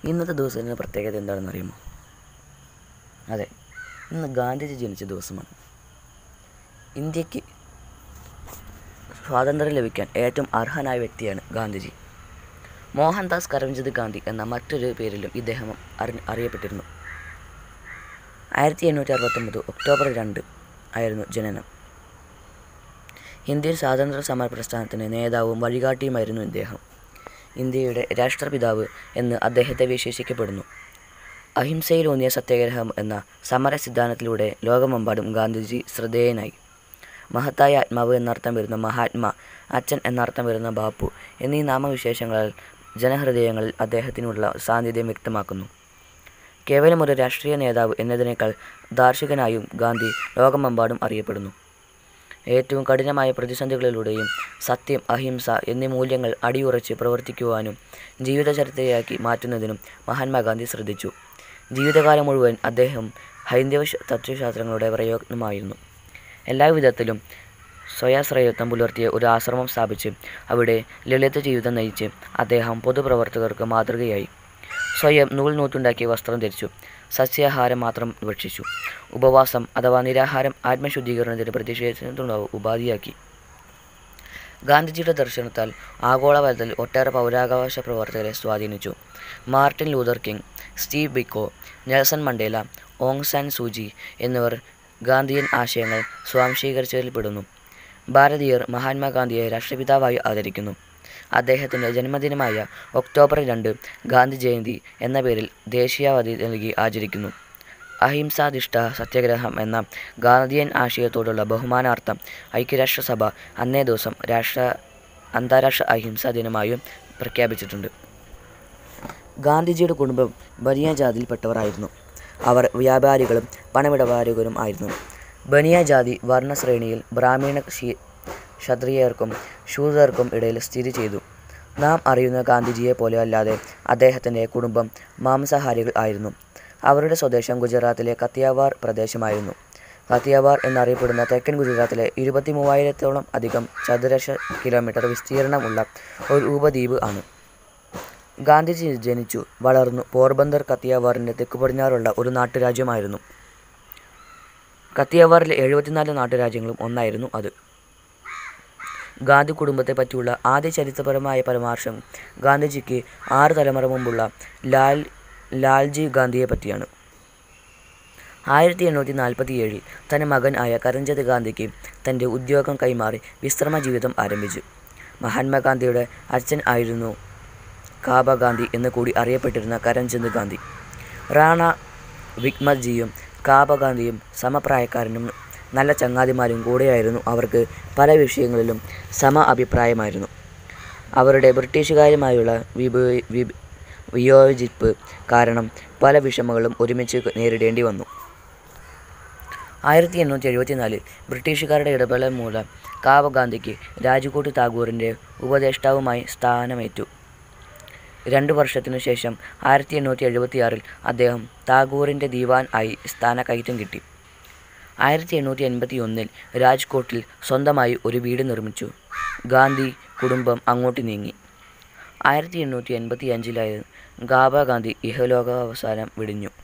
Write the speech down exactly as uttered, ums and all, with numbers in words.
ഇന്നത്തെ ദിവസത്തിൻ്റെ പ്രത്യേകത എന്താണെന്ന് അറിയുമോ? അതെ, ഇന്ന് ഗാന്ധിജി ജനിച്ച ദിവസമാണ്. ഇന്ത്യക്ക് സ്വാതന്ത്ര്യം ലഭിക്കാൻ ഏറ്റവും അർഹനായ വ്യക്തിയാണ് ഗാന്ധിജി. മോഹൻദാസ് കരംചന്ദ് ഗാന്ധി എന്ന മറ്റൊരു പേരിലും ഇദ്ദേഹം അറി അറിയപ്പെട്ടിരുന്നു. ആയിരത്തി എണ്ണൂറ്റി അറുപത്തൊമ്പത് ഒക്ടോബർ രണ്ട് ആയിരുന്നു ജനനം. ഇന്ത്യൻ സ്വാതന്ത്ര്യ സമര പ്രസ്ഥാനത്തിന് നേതാവും വഴികാട്ടിയുമായിരുന്നു ഇദ്ദേഹം. ഇന്ത്യയുടെ രാഷ്ട്രപിതാവ് എന്ന് അദ്ദേഹത്തെ വിശേഷിക്കപ്പെടുന്നു. അഹിംസയിലൂന്നിയ സത്യാഗ്രഹം എന്ന സമര സിദ്ധാന്തത്തിലൂടെ ലോകമെമ്പാടും ഗാന്ധിജി ശ്രദ്ധേയനായി. മഹത്തായ ആത്മാവ് എന്നർത്ഥം വരുന്ന മഹാത്മാ, അച്ഛൻ എന്നർത്ഥം വരുന്ന ബാപ്പു എന്നീ നാമവിശേഷങ്ങളാൽ ജനഹൃദയങ്ങളിൽ അദ്ദേഹത്തിനുള്ള സാന്നിധ്യം വ്യക്തമാക്കുന്നു. കേവലം ഒരു രാഷ്ട്രീയ നേതാവ് എന്നതിനേക്കാൾ ദാർശനികനായും ഗാന്ധി ലോകമെമ്പാടും അറിയപ്പെടുന്നു. ഏറ്റവും കഠിനമായ പ്രതിസന്ധികളിലൂടെയും സത്യം, അഹിംസ എന്നീ മൂല്യങ്ങൾ അടിയുറച്ച് പ്രവർത്തിക്കുവാനും ജീവിതചര്യയാക്കി മാറ്റുന്നതിനും മഹാത്മാഗാന്ധി ശ്രദ്ധിച്ചു. ജീവിതകാലം മുഴുവൻ അദ്ദേഹം ഹൈന്ദവ തത്വശാസ്ത്രങ്ങളുടെ പ്രയോഗമായിരുന്നു. എല്ലാവിധത്തിലും സ്വയാശ്രയത്വം പുലർത്തിയ ഒരു ആശ്രമം സ്ഥാപിച്ച് അവിടെ ലളിത ജീവിതം നയിച്ച് അദ്ദേഹം പൊതുപ്രവർത്തകർക്ക് മാതൃകയായി. സ്വയം നൂൽ നൂറ്റുണ്ടാക്കിയ വസ്ത്രം ധരിച്ചു. സസ്യാഹാരം മാത്രം ഭക്ഷിച്ചു. ഉപവാസം അഥവാ നിരാഹാരം ആത്മശുദ്ധീകരണത്തിന് പ്രതിഷേധത്തിനുള്ള ഉപാധിയാക്കി. ഗാന്ധിജിയുടെ ദർശനത്താൽ ആഗോളതലത്തിൽ ഒട്ടേറെ പൗരാവകാശ പ്രവർത്തകരെ സ്വാധീനിച്ചു. Martin Luther King, Steve Biko, Nelson Mandela, Aung San Suu Kyi എന്നിവർ ഗാന്ധിയൻ ആശയങ്ങൾ സ്വാംശീകരിച്ചതിൽപ്പെടുന്നു. ഭാരതീയർ മഹാത്മാഗാന്ധിയെ രാഷ്ട്രപിതാവായി ആദരിക്കുന്നു. അദ്ദേഹത്തിൻ്റെ ജന്മദിനമായ ഒക്ടോബർ രണ്ട് ഗാന്ധി ജയന്തി എന്ന പേരിൽ ദേശീയാവധി നൽകി ആചരിക്കുന്നു. അഹിംസാധിഷ്ഠ സത്യാഗ്രഹം എന്ന ഗാന്ധിയൻ ആശയത്തോടുള്ള ബഹുമാനാർത്ഥം ഐക്യരാഷ്ട്രസഭ അന്നേ ദിവസം രാഷ്ട്ര അന്താരാഷ്ട്ര അഹിംസാ ദിനമായും പ്രഖ്യാപിച്ചിട്ടുണ്ട്. ഗാന്ധിജിയുടെ കുടുംബം ബനിയ ജാതിയിൽപ്പെട്ടവരായിരുന്നു. അവർ വ്യാപാരികളും പണമിടപാടുകാരും ആയിരുന്നു. ബനിയ ജാതി വർണ്ണശ്രേണിയിൽ ബ്രാഹ്മണ ക്ഷത്രിയർക്കും ശൂദ്രർക്കും ഇടയിൽ സ്ഥിതി ചെയ്തു. നാം അറിയുന്ന ഗാന്ധിജിയെ പോലെ അല്ലാതെ അദ്ദേഹത്തിൻ്റെ കുടുംബം മാംസാഹാരികൾ ആയിരുന്നു. അവരുടെ സ്വദേശം ഗുജറാത്തിലെ കത്തിയവാർ പ്രദേശമായിരുന്നു. കത്തിയവാർ എന്നറിയപ്പെടുന്ന തെക്കൻ ഗുജറാത്തിലെ ഇരുപത്തി മൂവായിരത്തോളം അധികം ചതുരശ്ര കിലോമീറ്റർ വിസ്തീർണമുള്ള ഒരു ഉപദ്വീപ് ആണ്. ഗാന്ധിജി ജനിച്ചു വളർന്നു പോർബന്ദർ കത്തിയവാറിൻ്റെ തെക്കു പടിഞ്ഞാറുള്ള ഒരു നാട്ടുരാജ്യമായിരുന്നു. കത്തിയവാറിലെ എഴുപത്തിനാല് നാട്ടുരാജ്യങ്ങളും ഒന്നായിരുന്നു അത്. ഗാന്ധി കുടുംബത്തെ പറ്റിയുള്ള ആദ്യ ചരിത്രപരമായ പരാമർശം ഗാന്ധിജിക്ക് ആറ് തലമുറ മുമ്പുള്ള ലാൽ ലാൽജി ഗാന്ധിയെ പറ്റിയാണ്. ആയിരത്തി എണ്ണൂറ്റി നാൽപ്പത്തി ഏഴിൽ തൻ്റെ മകൻ ആയ കരംചന്ദ് ഗാന്ധിക്ക് തൻ്റെ ഉദ്യോഗം കൈമാറി വിശ്രമ ജീവിതം ആരംഭിച്ചു. മഹാത്മാഗാന്ധിയുടെ അച്ഛൻ ആയിരുന്നു കാബ ഗാന്ധി എന്ന് കൂടി അറിയപ്പെട്ടിരുന്ന കരംചന്ദ് ഗാന്ധി. റാണ വിക്മത്ജിയും കാബ ഗാന്ധിയും സമപ്രായക്കാരനും നല്ല ചങ്ങാതിമാരും കൂടെയായിരുന്നു. അവർക്ക് പല വിഷയങ്ങളിലും സമ അഭിപ്രായമായിരുന്നു. അവരുടെ ബ്രിട്ടീഷുകാരുമായുള്ള വിഭ വിയോജിപ്പ് കാരണം പല വിഷമങ്ങളും ഒരുമിച്ച് നേരിടേണ്ടി വന്നു. ആയിരത്തി എണ്ണൂറ്റി എഴുപത്തി നാലിൽ ബ്രിട്ടീഷുകാരുടെ ഇടപെടൽ മൂലം കാബ ഗാന്ധിക്ക് രാജ്കോട്ട് താക്കൂറിൻ്റെ ഉപദേഷ്ടാവുമായി സ്ഥാനമേറ്റു. രണ്ടു വർഷത്തിനു ശേഷം ആയിരത്തി എണ്ണൂറ്റി എഴുപത്തി ആറിൽ അദ്ദേഹം താക്കൂറിൻ്റെ ദിവാൻ ആയി സ്ഥാനക്കയറ്റം കിട്ടി. ആയിരത്തി എണ്ണൂറ്റി എൺപത്തി ഒന്നിൽ രാജ്കോട്ടിൽ സ്വന്തമായി ഒരു വീട് നിർമ്മിച്ചു. ഗാന്ധി കുടുംബം അങ്ങോട്ട് നീങ്ങി. ആയിരത്തി എണ്ണൂറ്റി എൺപത്തി അഞ്ചിലായിരുന്നു കാബ ഗാന്ധി ഇഹലോകാവസാനം വെടിഞ്ഞു.